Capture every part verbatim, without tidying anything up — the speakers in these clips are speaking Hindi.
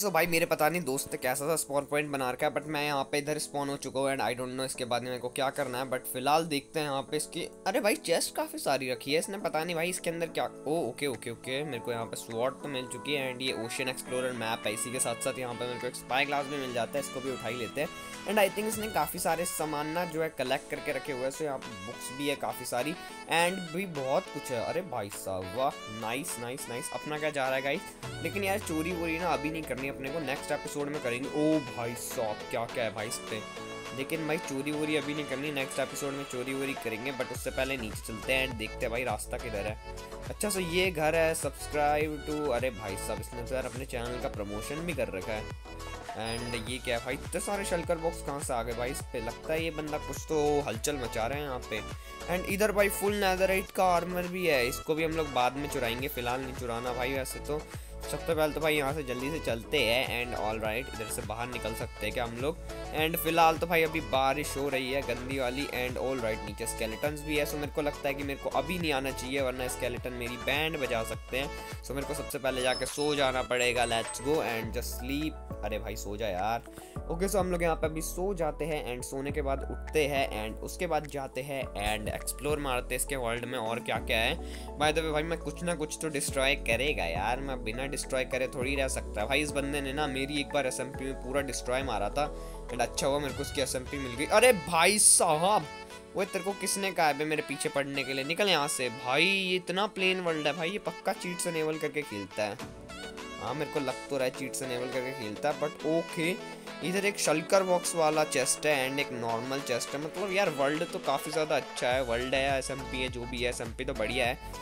तो भाई मेरे पता नहीं दोस्त ने कैसा सा स्पॉन पॉइंट बना रखा है, बट मैं यहाँ पे इधर स्पॉन हो चुका हूँ एंड आई डोंट नो इसके बाद में मेरे को क्या करना है। बट फिलहाल देखते हैं यहाँ पे इसकी। अरे भाई चेस्ट काफ़ी सारी रखी है इसने, पता नहीं भाई इसके अंदर क्या। ओ ओके ओके ओके, मेरे को यहाँ पे स्वॉर्ड तो मिल चुकी है एंड ये ओशन एक्सप्लोरर मैप है। इसी के साथ साथ यहाँ पे मेरे को एक स्पाई ग्लास भी मिल जाता है, इसको भी उठा ही लेते हैं। एंड आई थिंक इसने काफ़ी सारे सामान ना जो है कलेक्ट करके रखे हुए हैं। सो यहाँ पे बुक्स भी है काफ़ी सारी एंड भी बहुत कुछ है। अरे भाई साहब वाह, नाइस नाइस नाइस। अपना क्या जा रहा है गाइस, लेकिन यार चोरी वोरी ना अभी नहीं करनी अपने को, नेक्स्ट एपिसोड में करेंगे। ओ भाई साहब क्या क्या है भाई इस पे, लेकिन भाई चोरी वोरी अभी नहीं करनी, नेक्स्ट एपिसोड में चोरी वोरी करेंगे। बट उससे पहले नीचे चलते हैं एंड देखते हैं भाई रास्ता किधर है। अच्छा सो ये घर है, सब्सक्राइब टू। अरे भाई साहब इसने तो यार अपने चैनल का प्रमोशन भी कर रखा है। एंड ये क्या है भाई, इतने सारे शल्कर बॉक्स कहाँ से आ गए भाई इस पे, लगता है ये बंदा कुछ तो हलचल मचा रहे हैं यहाँ पे। एंड इधर भाई फुल नेदरराइट का आर्मर भी है, इसको भी हम लोग बाद में चुराएंगे, फिलहाल नहीं चुराना भाई। वैसे तो सबसे पहले तो भाई यहाँ से जल्दी से चलते हैं एंड ऑल राइट इधर से बाहर निकल सकते हैं क्या हम लोग। एंड फिलहाल तो भाई अभी बारिश हो रही है गंदी वाली एंड ऑल राइट नीचे स्केलेटन्स भी है। सो मेरे को लगता है कि मेरे को अभी नहीं आना चाहिए वरना स्केलेटन मेरी बैंड बजा सकते हैं। सो मेरे को सबसे पहले जाके सो जाना पड़ेगा। Let's go and just sleep. अरे भाई सो जा यार। ओके सो हम लोग यहाँ पे अभी सो जाते हैं एंड सोने के बाद उठते हैं एंड उसके बाद जाते हैं एंड एक्सप्लोर मारते हैं इसके वर्ल्ड में और क्या क्या है। बाय द वे भाई मैं कुछ ना कुछ तो डिस्ट्रॉय करेगा यार, मैं बिना डिस्ट्रॉय करे थोड़ी रह सकता भाई। इस बंदे ने ना मेरी एक बार एसएमपी में पूरा डिस्ट्रॉय मारा था एंड अच्छा हुआ मेरे को उसकी एसएमपी मिल गई। अरे भाई साहब वो तेरे को किसने कहा है मेरे पीछे पड़ने के लिए, निकल यहाँ से भाई। ये इतना प्लेन वर्ल्ड है भाई, ये पक्का चीट से नेवल करके खेलता है। हाँ मेरे को लग तो रहा है चीट से नेवल करके खेलता है, बट ओके। इधर एक शल्कर बॉक्स वाला चेस्ट है एंड एक नॉर्मल चेस्ट है। मतलब यार वर्ल्ड तो काफ़ी ज़्यादा अच्छा है, वर्ल्ड है एसएमपी है जो भी है, एसएमपी तो बढ़िया है।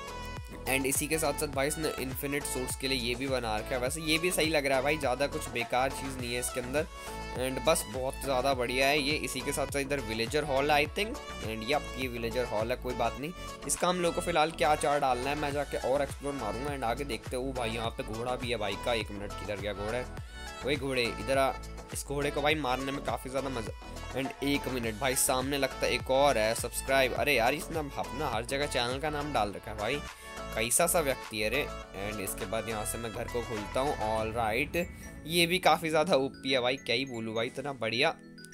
एंड इसी के साथ साथ भाई इसने इन्फिनिट सोर्स के लिए ये भी बना रखा है। वैसे ये भी सही लग रहा है भाई, ज़्यादा कुछ बेकार चीज़ नहीं है इसके अंदर एंड बस बहुत ज़्यादा बढ़िया है ये। इसी के साथ साथ इधर विलेजर हॉल है आई थिंक एंड यप ये विलेजर हॉल है, कोई बात नहीं। इसका हम लोग को फिलहाल क्या चार डालना है, मैं जाके और एक्सप्लोर मारूंगा एंड आगे देखते हो। भाई यहाँ पे घोड़ा भी है भाई का, एक मिनट किधर गया घोड़ा, वही घोड़े इधर आ। इस घोड़े को भाई मारने में काफ़ी ज़्यादा मज़ा। एंड एक मिनट भाई सामने लगता है एक और है सब्सक्राइब। अरे यार इसने अपना हर जगह चैनल का नाम डाल रखा है भाई, कैसा सा व्यक्ति है रे। एंड इसके बाद यहाँ से मैं घर को खोलता हूँ। ऑल राइट ये भी काफ़ी ज़्यादा ओपी है भाई, क्या ही बोलूँ भाई, इतना बढ़िया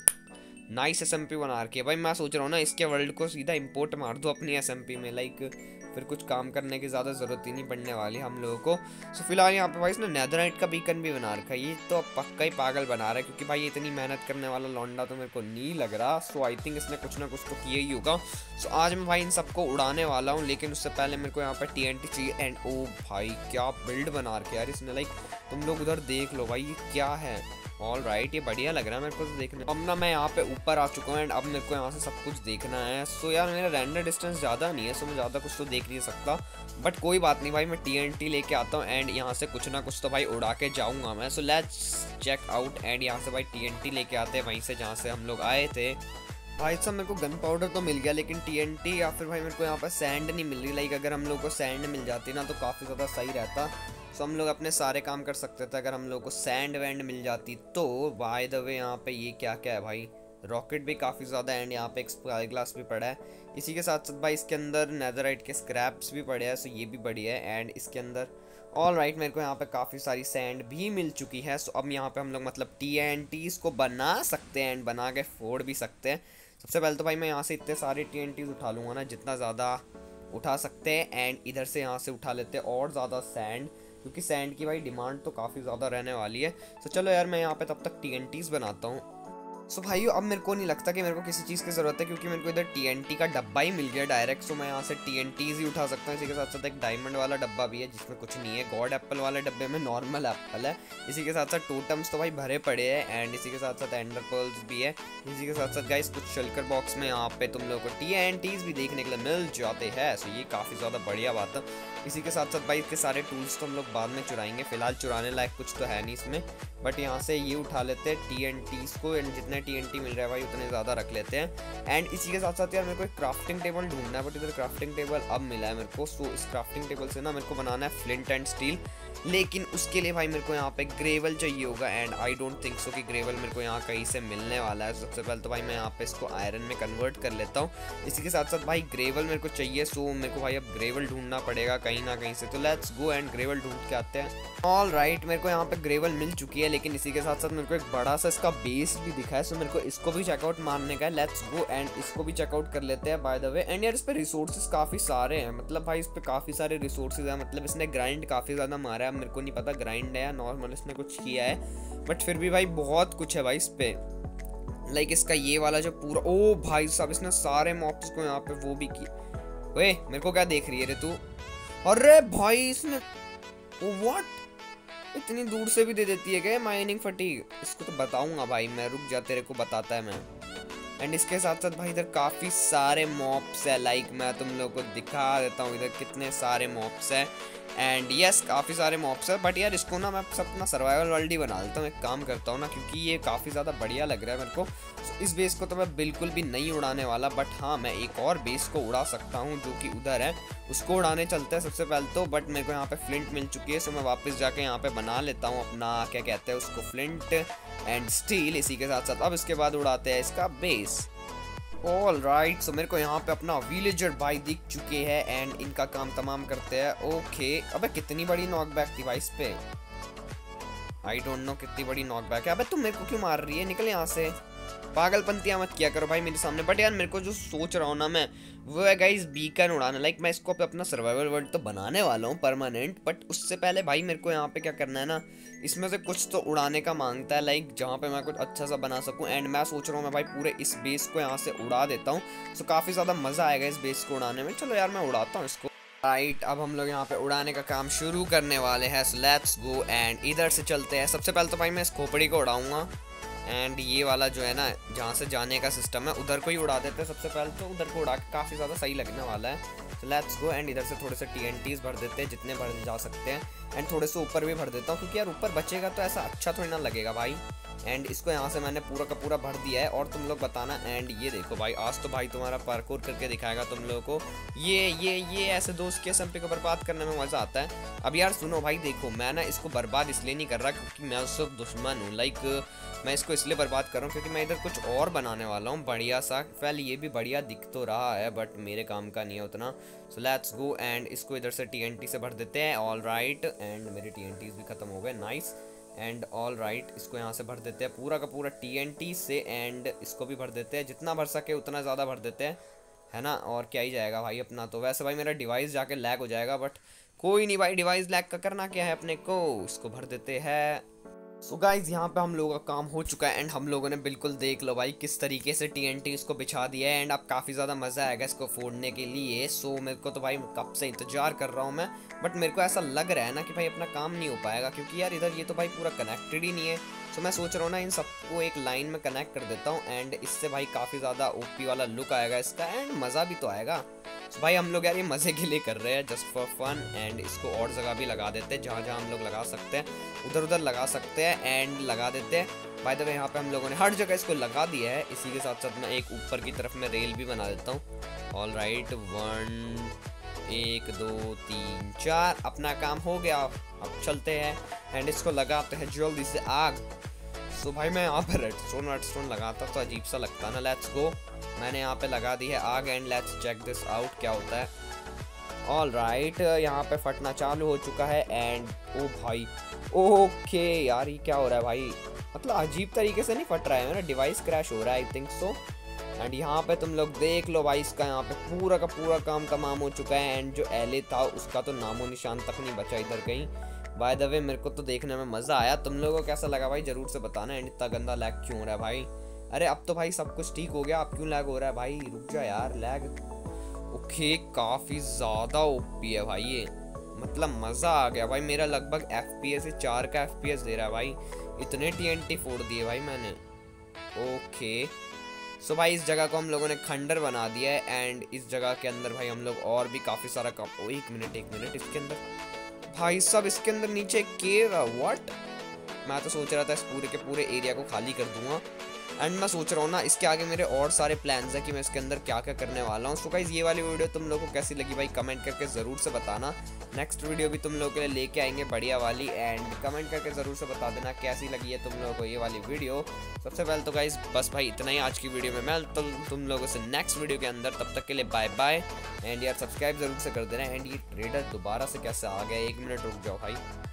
नाइस एसएमपी बना रखी है भाई। मैं सोच रहा हूँ ना इसके वर्ल्ड को सीधा इंपोर्ट मार दो अपनी एसएमपी में, लाइक फिर कुछ काम करने की ज़्यादा ज़रूरत ही नहीं पड़ने वाली हम लोगों को। सो फिलहाल यहाँ पे भाई इसने नेदरराइट का बीकन भी बना रखा है, ये तो पक्का ही पागल बना रहा है क्योंकि भाई इतनी मेहनत करने वाला लौंडा तो मेरे को नहीं लग रहा। सो आई थिंक इसने कुछ ना कुछ तो किया ही होगा। सो आज मैं भाई इन सबको उड़ाने वाला हूँ, लेकिन उससे पहले मेरे को यहाँ पर टी एन टी चाहिए। एंड ओ भाई क्या बिल्ड बना रखे यार इसने, लाइक तुम लोग उधर देख लो भाई ये क्या है। ऑल राइट ये बढ़िया लग रहा है मेरे को तो देखने। अब ना मैं यहाँ पे ऊपर आ चुका हूँ एंड अब मेरे को यहाँ से सब कुछ देखना है। सो यार मेरा रेंडर डिस्टेंस ज़्यादा नहीं है, सो मैं ज़्यादा कुछ तो देख नहीं सकता, बट कोई बात नहीं भाई मैं टीएनटी लेके आता हूँ एंड यहाँ से कुछ ना कुछ तो भाई उड़ा के जाऊँगा मैं। So let's check out and यहाँ से भाई टीएनटी लेके आते हैं वहीं से जहाँ से हम लोग आए थे। भाई साहब मेरे को गन पाउडर तो मिल गया, लेकिन टीएनटी या फिर भाई मेरे को यहाँ पर सैंड नहीं मिल रही। लाइक अगर हम लोग को सैंड मिल जाती ना तो काफ़ी ज़्यादा सही रहता, सो हम लोग अपने सारे काम कर सकते थे अगर हम लोग को सैंड वैंड मिल जाती तो। बाय द वे यहाँ पे ये क्या क्या है भाई, रॉकेट भी काफ़ी ज़्यादा एंड यहाँ पे एक स्पाई ग्लास भी पड़ा है। इसी के साथ साथ भाई इसके अंदर नेदरराइट के स्क्रैप्स भी पड़े हैं, सो ये भी बढ़िया है। एंड इसके अंदर ऑल राइट मेरे को यहाँ पे काफ़ी सारी सैंड भी मिल चुकी है। सो अब यहाँ पे हम लोग मतलब टी एन टीज़ को बना सकते हैं एंड बना के फोड़ भी सकते हैं। सबसे पहले तो भाई मैं यहाँ से इतने सारे टी एन टीज़ उठा लूँगा ना जितना ज़्यादा उठा सकते हैं एंड इधर से यहाँ से उठा लेते हैं और ज़्यादा सैंड, क्योंकि सैंड की भाई डिमांड तो काफ़ी ज़्यादा रहने वाली है। तो चलो यार मैं यहाँ पे तब तक टी एन टीज़ बनाता हूँ। सो so भाई अब मेरे को नहीं लगता कि मेरे को किसी चीज़ की ज़रूरत है क्योंकि मेरे को इधर टीएनटी का डब्बा ही मिल गया डायरेक्ट। सो मैं यहाँ से टीएनटीज़ ही उठा सकता हूँ। इसी के साथ साथ एक डायमंड वाला डब्बा भी है जिसमें कुछ नहीं है, गॉड एप्पल वाले डब्बे में नॉर्मल एप्पल है। इसी के साथ साथ टोटम्स तो भाई भरे पड़े हैं एंड इसी के साथ साथ एंडर पर्ल्स भी है। इसी के साथ साथ गाइस कुछ शल्कर बॉक्स में यहाँ पे तुम लोगों को टीएनटीज़ भी देखने के लिए मिल जाते हैं। सो ये काफ़ी ज़्यादा बढ़िया बात है। इसी के साथ साथ भाई इसके सारे टूल्स तो हम लोग बाद में चुराएंगे, फिलहाल चुराने लायक कुछ तो है नहीं इसमें, बट यहाँ से ये उठा लेते हैं टीएनटीज़ को एंड जितने टीएनटी मिल रहा है भाई उतने ज़्यादा रख लेते हैं। एंड इसी के साथ साथ यार मेरे को एक क्राफ्टिंग टेबल ढूंढना है, बट इधर क्राफ्टिंग टेबल अब मिला है मेरे को। सो इस क्राफ्टिंग टेबल से ना मेरे को बनाना है फ्लिंट एंड स्टील लेकिन उसके लिए भाई मेरे को यहाँ पे ग्रेवल चाहिए होगा and I don't think so कि ग्रेवल मेरे को यहाँ कहीं से मिलने वाला है। सबसे पहले तो भाई मैं यहाँ पे इसको आयरन में कन्वर्ट कर लेता हूँ। इसी के साथ साथ भाई ग्रेवल मेरे को चाहिए, सो मेरे को भाई अब ग्रेवल ढूंढना पड़ेगा कहीं ना कहीं से। तो लेट्स गो एंड ग्रेवल ढूंढ के आते हैं। ऑल राइट, मेरे को यहाँ पे ग्रेवल मिल चुकी है, लेकिन इसी के साथ साथ मेरे को एक बड़ा सा इसका बेस भी दिखा है, सो मेरे को इसको भी चेकआउट मारने का है। लेट्स गो एंड इसको भी चेकआउट कर लेते हैं बाय द वे। एंड यार इस पे रिसोर्सेज काफ़ी सारे हैं, मतलब भाई इस पे काफ़ी सारे रिसोर्सेज हैं, मतलब इसने ग्राइंड काफ़ी ज़्यादा मारा है। मेरे को नहीं पता ग्राइंड है या नॉर्मल इसने कुछ किया है, बट फिर भी भाई बहुत कुछ है भाई इस पे। लाइक इसका ये वाला जो पूरा, ओ भाई साहब इसने सारे मॉब्स को यहाँ पे वो भी किया। वे मेरे को क्या देख रही है रे तू? अरे भाई इसने, ओ व्हाट, इतनी दूर से भी दे देती है क्या माइनिंग फटीग? इसको तो बताऊंगा भाई मैं, रुक जा तेरे को बताता है मैं। एंड इसके साथ साथ भाई इधर काफ़ी सारे मॉब्स है, लाइक मैं तुम लोगों को दिखा देता हूँ इधर कितने सारे मॉब्स है। एंड यस काफ़ी सारे मॉब्स है, बट यार इसको ना मैं अपना सर्वाइवल वर्ल्ड ही बना देता हूँ, एक काम करता हूँ ना, क्योंकि ये काफ़ी ज़्यादा बढ़िया लग रहा है मेरे को। so, इस बेस को तो मैं बिल्कुल भी नहीं उड़ाने वाला, बट हाँ मैं एक और बेस को उड़ा सकता हूँ जो कि उधर है, उसको उड़ाने चलते हैं सबसे पहले तो। बट मेरे को यहाँ पे फ्लिंट मिल चुकी है, सो मैं वापस जाके यहाँ पे बना लेता हूँ अपना, क्या कहते हैं उसको, फ्लिंट एंड स्टील। इसी के साथ साथ अब इसके बाद उड़ाते हैं इसका बेस। ऑल राइट, सो मेरे को यहाँ पे अपना विलेजर भाई दिख चुके हैं एंड इनका काम तमाम करते हैं। ओके, अबे कितनी बड़ी नॉकबैक थी भाई इस पे, आई डोंट नो कितनी बड़ी नॉकबैक है। अबे तुम मेरे को क्यों मार रही है, निकल यहाँ से, पागलपंतियां मत किया करो भाई मेरे सामने। बट यार मेरे को जो सोच रहा हूँ ना मैं, वो है गाइस बीकन उड़ाना। लाइक मैं इसको अपना सर्वाइवल वर्ल्ड तो बनाने वाला हूँ परमानेंट, बट उससे पहले भाई मेरे को यहाँ पे क्या करना है ना, इसमें से कुछ तो उड़ाने का मांगता है, लाइक जहाँ पे मैं कुछ अच्छा सा बना सकूँ। एंड मैं सोच रहा हूँ मैं भाई पूरे इस बेस को यहाँ से उड़ा देता हूँ, सो काफ़ी ज़्यादा मज़ा आएगा इस बेस को उड़ाने में। चलो यार मैं उड़ाता हूँ इसको। राइट, अब हम लोग यहाँ पे उड़ाने का काम शुरू करने वाले हैं, सो लेट्स गो एंड इधर से चलते हैं। सबसे पहले तो भाई मैं इस खोपड़ी को उड़ाऊंगा एंड ये वाला जो है ना जहाँ से जाने का सिस्टम है उधर को ही उड़ा देते हैं सबसे पहले तो। उधर को उड़ा के काफ़ी ज़्यादा सही लगने वाला है। तो लेट्स गो एंड इधर से थोड़े से टीएनटीज भर देते हैं जितने भर जा सकते हैं, एंड थोड़े से ऊपर भी भर देता हूँ, क्योंकि यार ऊपर बचेगा तो ऐसा अच्छा थोड़ी ना लगेगा भाई। एंड इसको यहाँ से मैंने पूरा का पूरा भर दिया है, और तुम लोग बताना। एंड ये देखो भाई, आज तो भाई तुम्हारा पार्कोर करके दिखाएगा तुम लोगों को। ये ये ये ऐसे दोस्त के एसएमपी को बर्बाद करने में मज़ा आता है। अब यार सुनो भाई, देखो मैं ना इसको बर्बाद इसलिए नहीं कर रहा क्योंकि मैं उससे दुश्मन हूँ। लाइक मैं इसको इसलिए बर्बाद कर रहा हूँ क्योंकि मैं इधर कुछ और बनाने वाला हूँ बढ़िया सा। पहले ये भी बढ़िया दिख तो रहा है, बट मेरे काम का नहीं है उतना। सो लेट्स गो एंड इसको इधर से टीएनटी से भर देते हैं। ऑल राइट, एंड मेरे टीएनटीज भी खत्म हो गए, नाइस। एंड ऑल राइट, इसको यहाँ से भर देते हैं पूरा का पूरा टीएनटी से, एंड इसको भी भर देते हैं, जितना भर सके उतना ज़्यादा भर देते हैं, है ना। और क्या ही जाएगा भाई अपना तो। वैसे भाई मेरा डिवाइस जाके लैग हो जाएगा, बट कोई नहीं भाई, डिवाइस लैग का करना क्या है अपने को। इसको भर देते हैं। सो गाइज यहाँ पे हम लोगों का काम हो चुका है, एंड हम लोगों ने बिल्कुल देख लो भाई किस तरीके से टीएनटी इसको बिछा दिया है, एंड अब काफ़ी ज़्यादा मज़ा आएगा इसको फोड़ने के लिए। सो मेरे को तो भाई कब से इंतजार कर रहा हूँ मैं, बट मेरे को ऐसा लग रहा है ना कि भाई अपना काम नहीं हो पाएगा, क्योंकि यार इधर ये तो भाई पूरा कनेक्टेड ही नहीं है। सो मैं सोच रहा हूँ ना इन सबको एक लाइन में कनेक्ट कर देता हूँ, एंड इससे भाई काफ़ी ज़्यादा ओपी वाला लुक आएगा इसका, एंड मज़ा भी तो आएगा। तो भाई हम लोग यार ये मज़े के लिए कर रहे हैं, जस्ट फॉर फन। एंड इसको और जगह भी लगा देते हैं, जहाँ जहाँ हम लोग लगा सकते हैं उधर उधर लगा सकते हैं, एंड लगा देते हैं। बाय द वे यहाँ पे हम लोगों ने हर जगह इसको लगा दिया है। इसी के साथ साथ मैं एक ऊपर की तरफ में रेल भी बना देता हूँ। ऑल राइट, वन, एक, दो, तीन, चार, अपना काम हो गया। अब चलते हैं एंड इसको लगाते हैं जल्दी से आग। सो भाई मैं यहाँ पे रेडस्टोन वेडस्टोन लगाता तो अजीब सा लगता ना। लेट्स गो, मैंने यहाँ पे लगा दी है आग, and let's check this out क्या होता है। ऑल राइट, यहाँ पे फटना चालू हो चुका है, एंड ओ भाई, ओके यार ये क्या हो रहा है भाई, मतलब अजीब तरीके से नहीं फट रहा है, मेरा डिवाइस क्रैश हो रहा है आई थिंक सो। एंड यहाँ पे तुम लोग देख लो भाई, इसका यहाँ पे पूरा का पूरा काम तमाम हो चुका है, एंड जो एले था उसका तो नामो निशान तक नहीं बचा इधर कहीं। बाय द वे मेरे को तो देखने में मज़ा आया, तुम लोगों को कैसा लगा भाई ज़रूर से बताना। एंड इतना गंदा लैग क्यों हो रहा है भाई? अरे अब तो भाई सब कुछ ठीक हो गया, अब क्यों लैग हो रहा है भाई? रुक जा यार, लैग ओके काफ़ी ज़्यादा ओपी है भाई ये, मतलब मज़ा आ गया भाई। मेरा लगभग एफ पी एस चार का एफ पी एस दे रहा है भाई, इतने टी एन टी फोड़ दिए भाई मैंने। ओके सो भाई इस जगह को हम लोगों ने खंडर बना दिया है, एंड इस जगह के अंदर भाई हम लोग और भी काफ़ी सारा काम। ओ एक मिनट एक मिनट, इसके अंदर भाई साहब, इसके अंदर नीचे केव है, व्हाट? मैं तो सोच रहा था इस पूरे के पूरे एरिया को खाली कर दूंगा। एंड मैं सोच रहा हूँ ना इसके आगे मेरे और सारे प्लान्स हैं कि मैं इसके अंदर क्या क्या करने वाला हूँ। सो गाइस ये वाली वीडियो तुम लोगों को कैसी लगी भाई कमेंट करके ज़रूर से बताना। नेक्स्ट वीडियो भी तुम लोगों के लिए लेके आएंगे बढ़िया वाली, एंड कमेंट करके ज़रूर से बता देना कैसी लगी है तुम लोगों को ये वाली वीडियो। सबसे पहले तो गाइस बस भाई इतना ही आज की वीडियो में। मैं तो तुम लोगों से नेक्स्ट वीडियो के अंदर, तब तक के लिए बाय बाय। एंड यार सब्सक्राइब ज़रूर से कर देना। एंड ये ट्रेडर दोबारा से कैसे आ गया, एक मिनट रुक जाओ भाई।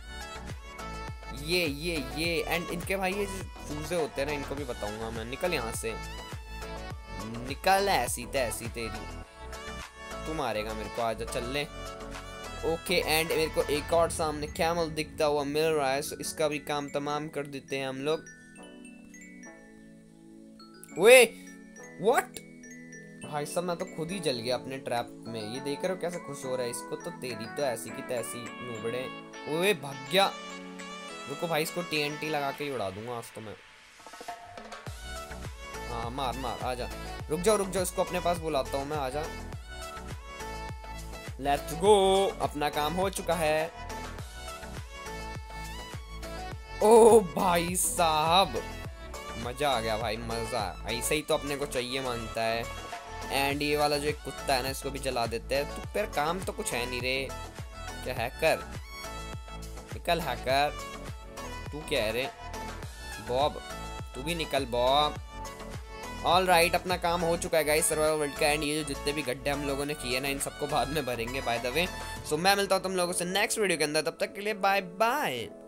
ये ये ये एंड इनके भाई ये चूजे होते हैं ना, इनको भी बताऊंगा मैं। निकल यहाँ से, निकल ऐसी तैसी तेरी, तू मारेगा मेरे को, आजा चल ले। ओके एंड मेरे को एक और सामने कैमल दिखता हुआ मिल रहा है, सो इसका भी काम तमाम कर देते हैं हम लोग। वे व्हाट भाई साहब, मैं तो खुद ही जल गया अपने ट्रैप में। ये देख रहे हो कैसे खुश हो रहा है, इसको तो तेरी तो ऐसी की तैसी नूबड़े। ओए भाग गया, रुको भाई इसको टीएनटी लगा के ही उड़ा दूंगा आज तो मैं। हाँ मार मार, आजा, रुक जाओ रुक जाओ, इसको अपने पास बुलाता हूँ मैं, आजा। लेट्स गो, अपना काम हो चुका है। ओ भाई साहब मजा आ गया भाई, मजा। ऐसे ही तो अपने को चाहिए मानता है। एंड ये वाला जो एक कुत्ता है ना, इसको भी जला देते हैं। तो फिर काम तो कुछ है नहीं रे, क्या हैकर, निकल हैकर। तू क्या है रे बॉब, तू भी निकल बॉब। ऑल राइट, अपना काम हो चुका है गाइस सर्वाइवल वर्ल्ड का। एंड ये जो जितने भी गड्ढे हम लोगों ने किए ना, इन सबको बाद में भरेंगे बाय द वे। सो मैं मिलता हूँ तुम लोगों से नेक्स्ट वीडियो के अंदर, तब तक के लिए बाय बाय।